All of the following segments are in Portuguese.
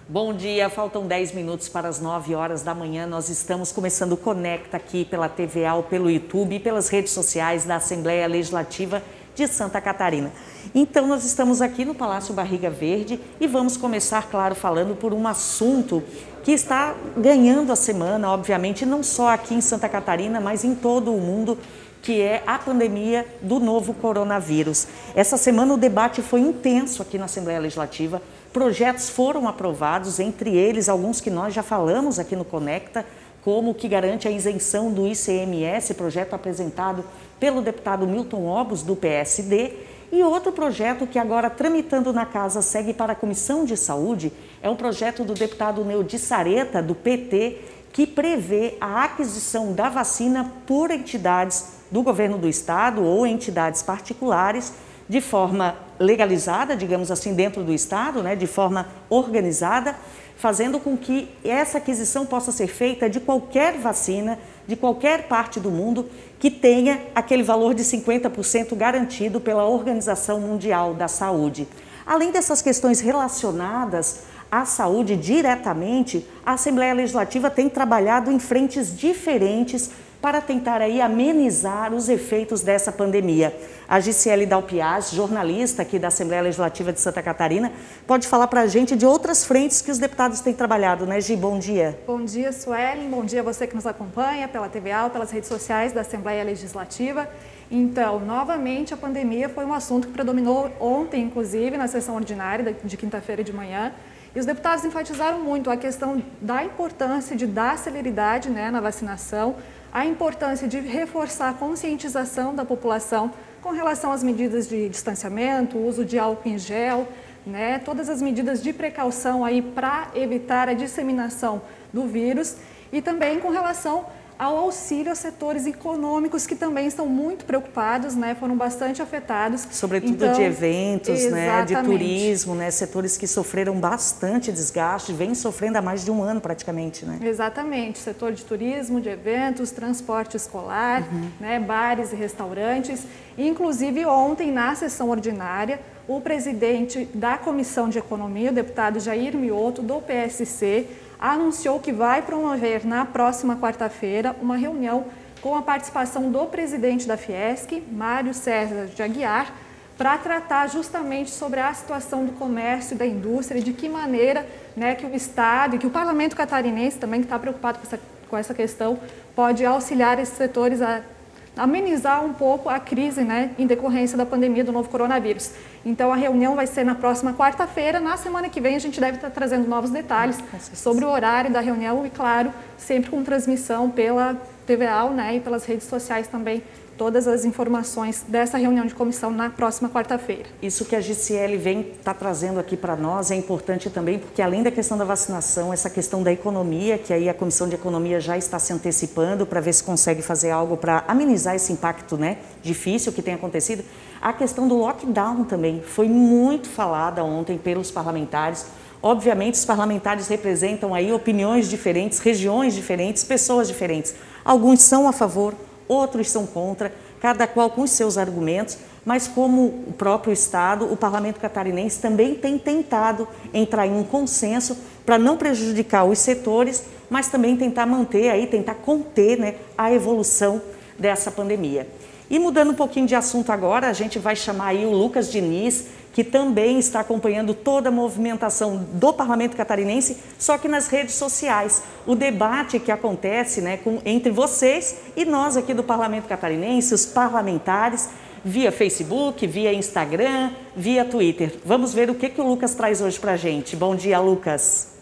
Bom dia, faltam 10 minutos para as 9 horas da manhã. Nós estamos começando o Conecta aqui pela TVA, pelo YouTube e pelas redes sociais da Assembleia Legislativa de Santa Catarina. Então, nós estamos aqui no Palácio Barriga Verde e vamos começar, claro, falando por um assunto que está ganhando a semana, obviamente, não só aqui em Santa Catarina, mas em todo o mundo, que é a pandemia do novo coronavírus. Essa semana o debate foi intenso aqui na Assembleia Legislativa. Projetos foram aprovados, entre eles alguns que nós já falamos aqui no Conecta, como o que garante a isenção do ICMS, projeto apresentado pelo deputado Milton Obos, do PSD, e outro projeto que agora, tramitando na Casa, segue para a Comissão de Saúde, é um projeto do deputado Neudi Sareta, do PT, que prevê a aquisição da vacina por entidades do governo do estado ou entidades particulares, de forma legalizada, digamos assim, dentro do estado, de forma organizada, fazendo com que essa aquisição possa ser feita de qualquer vacina, de qualquer parte do mundo, que tenha aquele valor de 50% garantido pela Organização Mundial da Saúde. Além dessas questões relacionadas à saúde diretamente, a Assembleia Legislativa tem trabalhado em frentes diferentes para tentar aí amenizar os efeitos dessa pandemia. A Gisele Dalpiaz, jornalista aqui da Assembleia Legislativa de Santa Catarina, pode falar para a gente de outras frentes que os deputados têm trabalhado, né, Gi? Bom dia. Bom dia, Suelen. Bom dia a você que nos acompanha pela TVA, pelas redes sociais da Assembleia Legislativa. Então, novamente, a pandemia foi um assunto que predominou ontem, inclusive, na sessão ordinária de quinta-feira de manhã. E os deputados enfatizaram muito a questão da importância de dar celeridade na vacinação, a importância de reforçar a conscientização da população com relação às medidas de distanciamento, uso de álcool em gel, todas as medidas de precaução aí para evitar a disseminação do vírus e também com relação ao auxílio aos setores econômicos que também estão muito preocupados, foram bastante afetados. Sobretudo então, de eventos, de turismo, setores que sofreram bastante desgaste, vêm sofrendo há mais de um ano praticamente. Exatamente, setor de turismo, de eventos, transporte escolar, bares e restaurantes. Inclusive ontem, na sessão ordinária, o presidente da Comissão de Economia, o deputado Jair Mioto, do PSC, anunciou que vai promover na próxima quarta-feira uma reunião com a participação do presidente da Fiesc, Mário César de Aguiar, para tratar justamente sobre a situação do comércio e da indústria e de que maneira que o Estado e que o Parlamento catarinense também, que está preocupado com essa questão, pode auxiliar esses setores a amenizar um pouco a crise em decorrência da pandemia do novo coronavírus. Então, a reunião vai ser na próxima quarta-feira. Na semana que vem, a gente deve estar trazendo novos detalhes sobre o horário da reunião e, claro, sempre com transmissão pela TVA e pelas redes sociais também, todas as informações dessa reunião de comissão na próxima quarta-feira. Isso que a Gisele está trazendo aqui para nós é importante também, porque além da questão da vacinação, essa questão da economia, que aí a Comissão de Economia já está se antecipando para ver se consegue fazer algo para amenizar esse impacto difícil que tem acontecido. A questão do lockdown também foi muito falada ontem pelos parlamentares. Obviamente, os parlamentares representam aí opiniões diferentes, regiões diferentes, pessoas diferentes. Alguns são a favor, outros são contra, cada qual com os seus argumentos, mas como o próprio Estado, o Parlamento catarinense também tem tentado entrar em um consenso para não prejudicar os setores, mas também tentar manter, tentar conter a evolução dessa pandemia. E mudando um pouquinho de assunto agora, a gente vai chamar aí o Lucas Diniz, que também está acompanhando toda a movimentação do Parlamento catarinense, só que nas redes sociais. O debate que acontece entre vocês e nós aqui do Parlamento catarinense, os parlamentares, via Facebook, via Instagram, via Twitter. Vamos ver o que o Lucas traz hoje para a gente. Bom dia, Lucas.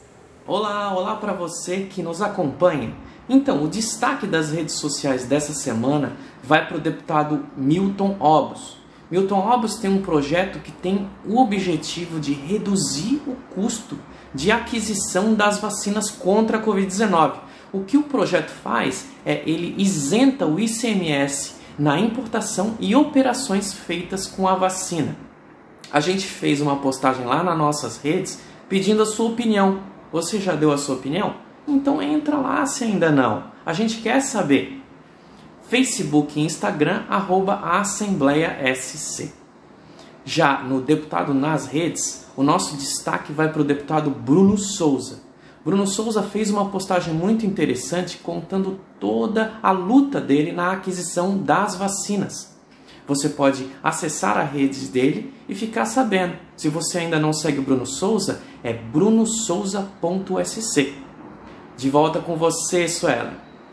Olá para você que nos acompanha. Então, o destaque das redes sociais dessa semana vai para o deputado Milton Obos. Milton Obos tem um projeto que tem o objetivo de reduzir o custo de aquisição das vacinas contra a Covid-19. O que o projeto faz é ele isenta o ICMS na importação e operações feitas com a vacina. A gente fez uma postagem lá nas nossas redes pedindo a sua opinião. Você já deu a sua opinião? Então entra lá se ainda não. A gente quer saber. Facebook e Instagram, @AssembleiaSC. Já no Deputado nas Redes, o nosso destaque vai para o deputado Bruno Souza. Bruno Souza fez uma postagem muito interessante contando toda a luta dele na aquisição das vacinas. Você pode acessar a rede dele e ficar sabendo. Se você ainda não segue o Bruno Souza, é brunosouza.sc. De volta com você, Suela.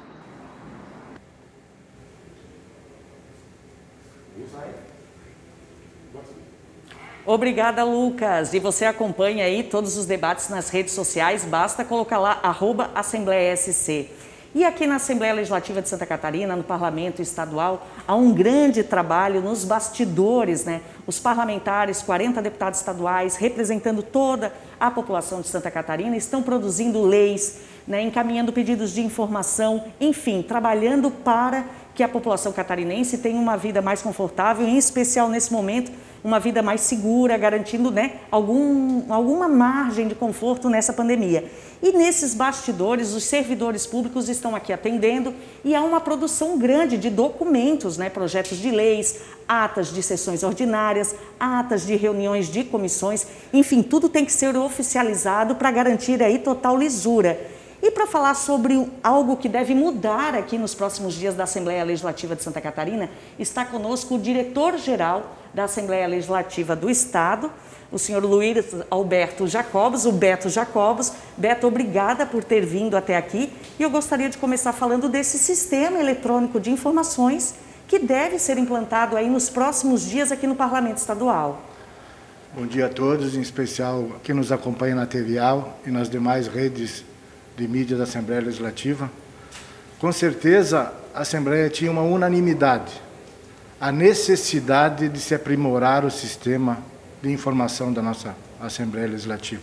Obrigada, Lucas. E você acompanha aí todos os debates nas redes sociais, basta colocar lá @AssembleiaSC. E aqui na Assembleia Legislativa de Santa Catarina, no Parlamento Estadual, há um grande trabalho nos bastidores, né? Os parlamentares, 40 deputados estaduais, representando toda a população de Santa Catarina, estão produzindo leis, né? Encaminhando pedidos de informação, enfim, trabalhando para que a população catarinense tenha uma vida mais confortável, em especial nesse momento, uma vida mais segura, garantindo, né, alguma margem de conforto nessa pandemia. E nesses bastidores, os servidores públicos estão aqui atendendo e há uma produção grande de documentos, né, projetos de leis, atas de sessões ordinárias, atas de reuniões de comissões, enfim, tudo tem que ser oficializado para garantir aí total lisura. E para falar sobre algo que deve mudar aqui nos próximos dias da Assembleia Legislativa de Santa Catarina, está conosco o diretor-geral da Assembleia Legislativa do Estado, o senhor Luiz Alberto Jacobos, o Beto Jacobos. Beto, obrigada por ter vindo até aqui. E eu gostaria de começar falando desse sistema eletrônico de informações que deve ser implantado aí nos próximos dias aqui no Parlamento Estadual. Bom dia a todos, em especial quem nos acompanha na TVAL e nas demais redes de mídia da Assembleia Legislativa. Com certeza, a Assembleia tinha uma unanimidade, a necessidade de se aprimorar o sistema de informação da nossa Assembleia Legislativa.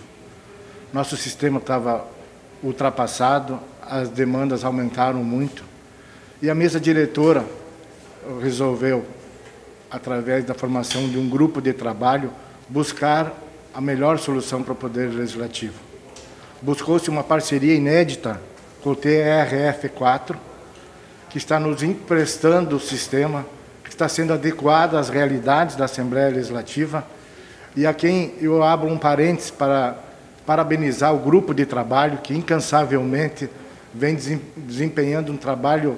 Nosso sistema estava ultrapassado, as demandas aumentaram muito, e a mesa diretora resolveu, através da formação de um grupo de trabalho, buscar a melhor solução para o Poder Legislativo. Buscou-se uma parceria inédita com o TRF4, que está nos emprestando o sistema, que está sendo adequado às realidades da Assembleia Legislativa, e a quem eu abro um parênteses para parabenizar o grupo de trabalho que incansavelmente vem desempenhando um trabalho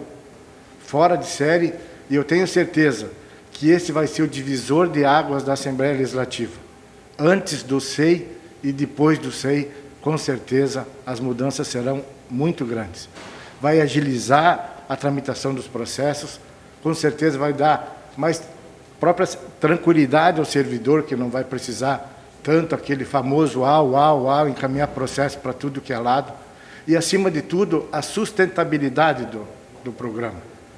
fora de série, e eu tenho certeza que esse vai ser o divisor de águas da Assembleia Legislativa. Antes do SEI e depois do SEI, com certeza, as mudanças serão muito grandes. Vai agilizar a tramitação dos processos, com certeza vai dar mais própria tranquilidade ao servidor, que não vai precisar tanto aquele famoso encaminhar processo para tudo que é lado. E, acima de tudo, a sustentabilidade do programa.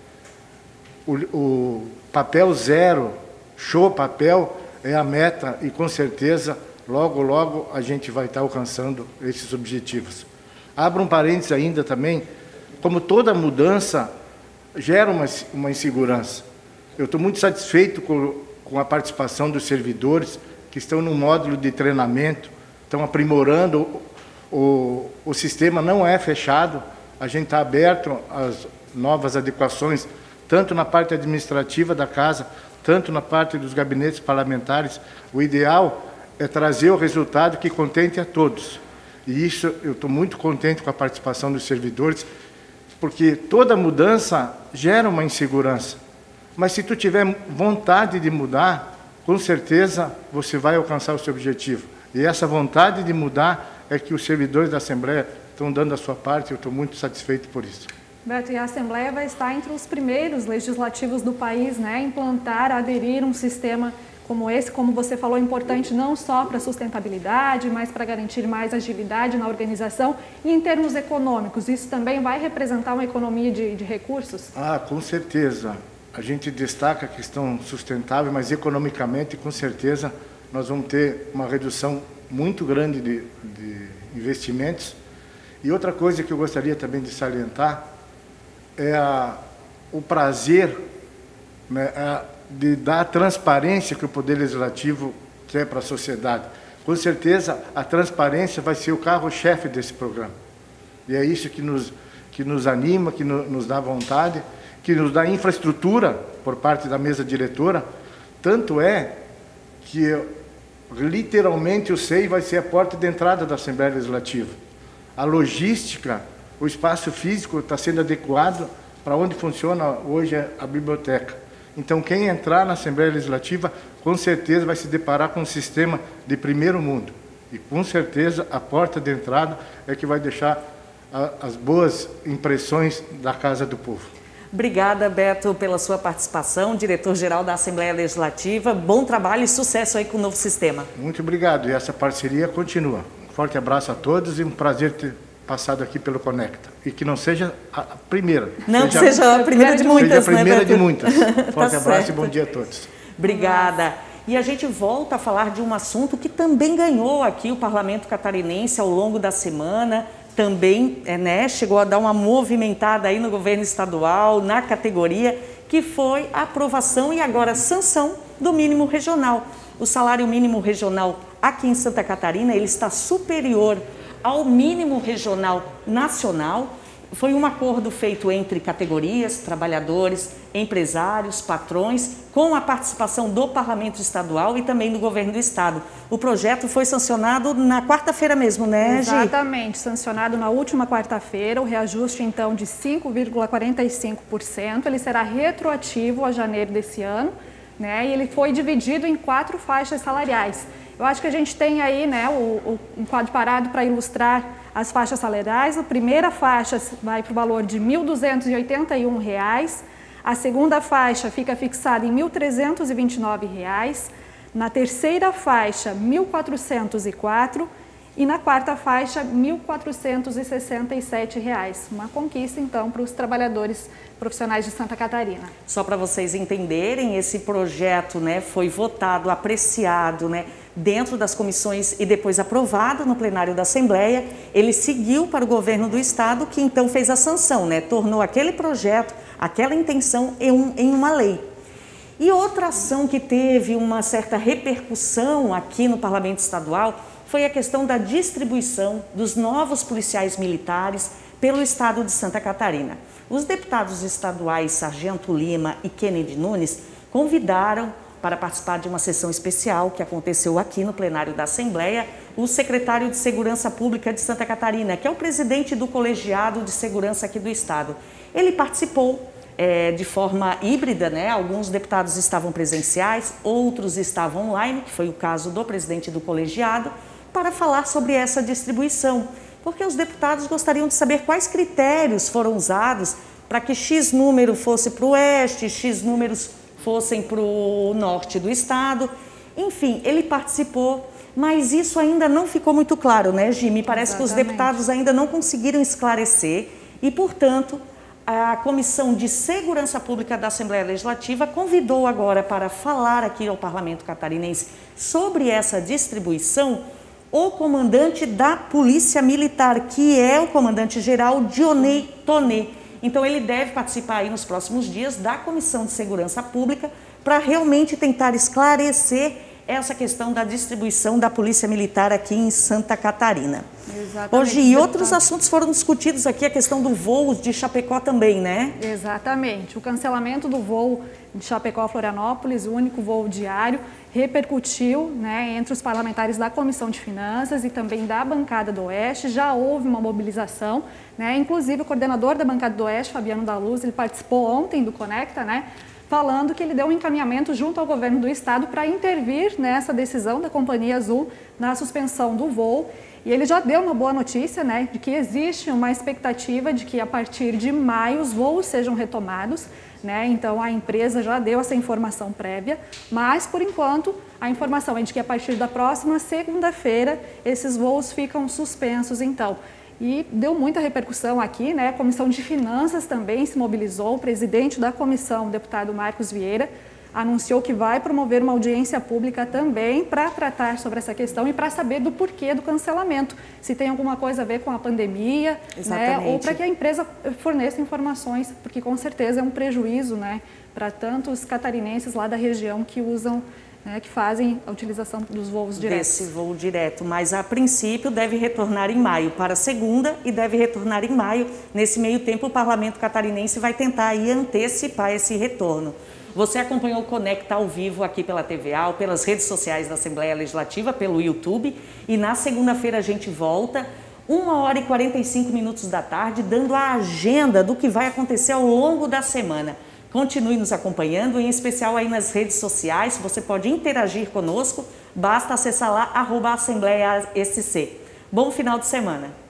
O papel zero, show papel, é a meta e, com certeza, logo, logo a gente vai estar alcançando esses objetivos. Abro um parênteses ainda também, como toda mudança gera uma insegurança. Eu estou muito satisfeito com a participação dos servidores que estão no módulo de treinamento, estão aprimorando. O sistema não é fechado, a gente está aberto às novas adequações, tanto na parte administrativa da casa, tanto na parte dos gabinetes parlamentares. O ideal é trazer o resultado que contente a todos. E isso, eu estou muito contente com a participação dos servidores, porque toda mudança gera uma insegurança. Mas se tu tiver vontade de mudar, com certeza você vai alcançar o seu objetivo. E essa vontade de mudar é que os servidores da Assembleia estão dando a sua parte, eu estou muito satisfeito por isso. Beto, e a Assembleia vai estar entre os primeiros legislativos do país, né, a implantar, a aderir a um sistema como esse, como você falou, importante não só para a sustentabilidade, mas para garantir mais agilidade na organização e em termos econômicos. Isso também vai representar uma economia de recursos? Com certeza. A gente destaca a questão sustentável, mas economicamente, com certeza, nós vamos ter uma redução muito grande de investimentos. E outra coisa que eu gostaria também de salientar é o prazer, né, de dar a transparência que o Poder Legislativo quer para a sociedade. Com certeza, a transparência vai ser o carro-chefe desse programa. E é isso que nos anima, que nos dá vontade, que nos dá infraestrutura por parte da mesa diretora. Tanto é que literalmente o SEI vai ser a porta de entrada da Assembleia Legislativa. A logística, o espaço físico está sendo adequado para onde funciona hoje a biblioteca. Então, quem entrar na Assembleia Legislativa, com certeza vai se deparar com um sistema de primeiro mundo. E, com certeza, a porta de entrada é que vai deixar as boas impressões da Casa do Povo. Obrigada, Beto, pela sua participação, diretor-geral da Assembleia Legislativa. Bom trabalho e sucesso aí com o novo sistema. Muito obrigado. E essa parceria continua. Um forte abraço a todos e um prazer ter passado aqui pelo Conecta. E que não seja a primeira. Não seja a primeira de muitas, seja a primeira, né, de muitas. Forte Tá abraço certo. e bom dia a todos. Obrigada. E a gente volta a falar de um assunto que também ganhou aqui o Parlamento Catarinense ao longo da semana. Também chegou a dar uma movimentada aí no governo estadual, na categoria, que foi a aprovação e agora sanção do mínimo regional. O salário mínimo regional aqui em Santa Catarina, ele está superior ao mínimo regional nacional. Foi um acordo feito entre categorias, trabalhadores, empresários, patrões, com a participação do Parlamento Estadual e também do Governo do Estado. O projeto foi sancionado na quarta-feira mesmo, né, Gi? Exatamente, sancionado na última quarta-feira, o reajuste então de 5,45%, ele será retroativo a janeiro desse ano, né, e ele foi dividido em 4 faixas salariais. Eu acho que a gente tem aí, né, um quadro parado para ilustrar as faixas salariais. A primeira faixa vai para o valor de R$ 1.281, a segunda faixa fica fixada em R$ 1.329, na terceira faixa R$ 1.404 e na quarta faixa R$ 1.467. Uma conquista então para os trabalhadores profissionais de Santa Catarina. Só para vocês entenderem, esse projeto, né, foi votado, apreciado, né, dentro das comissões e depois aprovado no plenário da Assembleia. Ele seguiu para o governo do Estado, que então fez a sanção, né, tornou aquele projeto, aquela intenção em uma lei. E outra ação que teve uma certa repercussão aqui no Parlamento Estadual foi a questão da distribuição dos novos policiais militares pelo Estado de Santa Catarina. Os deputados estaduais Sargento Lima e Kennedy Nunes convidaram para participar de uma sessão especial que aconteceu aqui no plenário da Assembleia o secretário de Segurança Pública de Santa Catarina, que é o presidente do colegiado de segurança aqui do Estado. Ele participou de forma híbrida, né? Alguns deputados estavam presenciais, outros estavam online, que foi o caso do presidente do colegiado, para falar sobre essa distribuição, porque os deputados gostariam de saber quais critérios foram usados para que X número fosse para o oeste, X números fossem para o norte do estado. Enfim, ele participou, mas isso ainda não ficou muito claro, né, Gi? Me parece que os deputados ainda não conseguiram esclarecer e, portanto, a Comissão de Segurança Pública da Assembleia Legislativa convidou agora para falar aqui ao Parlamento Catarinense sobre essa distribuição o comandante da Polícia Militar, que é o comandante-geral Dionei Tonê. Então ele deve participar aí nos próximos dias da Comissão de Segurança Pública para realmente tentar esclarecer essa questão da distribuição da Polícia Militar aqui em Santa Catarina. Exatamente. Hoje, e outros assuntos foram discutidos aqui, a questão do voo de Chapecó também, né? Exatamente. O cancelamento do voo de Chapecó a Florianópolis, o único voo diário, repercutiu, né, entre os parlamentares da Comissão de Finanças e também da bancada do Oeste. Já houve uma mobilização, né? Inclusive o coordenador da bancada do Oeste, Fabiano da Luz, ele participou ontem do Conecta, né? Falando que ele deu um encaminhamento junto ao governo do estado para intervir nessa decisão da Companhia Azul na suspensão do voo. E ele já deu uma boa notícia, né, de que existe uma expectativa de que a partir de maio os voos sejam retomados, né? Então a empresa já deu essa informação prévia, mas por enquanto a informação é de que a partir da próxima segunda-feira esses voos ficam suspensos então. E deu muita repercussão aqui, né? A Comissão de Finanças também se mobilizou. O presidente da comissão, o deputado Marcos Vieira, anunciou que vai promover uma audiência pública também para tratar sobre essa questão e para saber do porquê do cancelamento. Se tem alguma coisa a ver com a pandemia, né? Ou para que a empresa forneça informações, porque com certeza é um prejuízo, né, para tantos catarinenses lá da região que usam, que fazem a utilização dos voos diretos. Desse voo direto, mas a princípio deve retornar em maio para a segunda e deve retornar em maio. Nesse meio tempo o Parlamento Catarinense vai tentar aí antecipar esse retorno. Você acompanhou o Conecta ao vivo aqui pela TVA, pelas redes sociais da Assembleia Legislativa, pelo YouTube. E na segunda-feira a gente volta, 1h45 da tarde, dando a agenda do que vai acontecer ao longo da semana. Continue nos acompanhando, em especial aí nas redes sociais. Você pode interagir conosco, basta acessar lá @AssembleiaSC. Bom final de semana!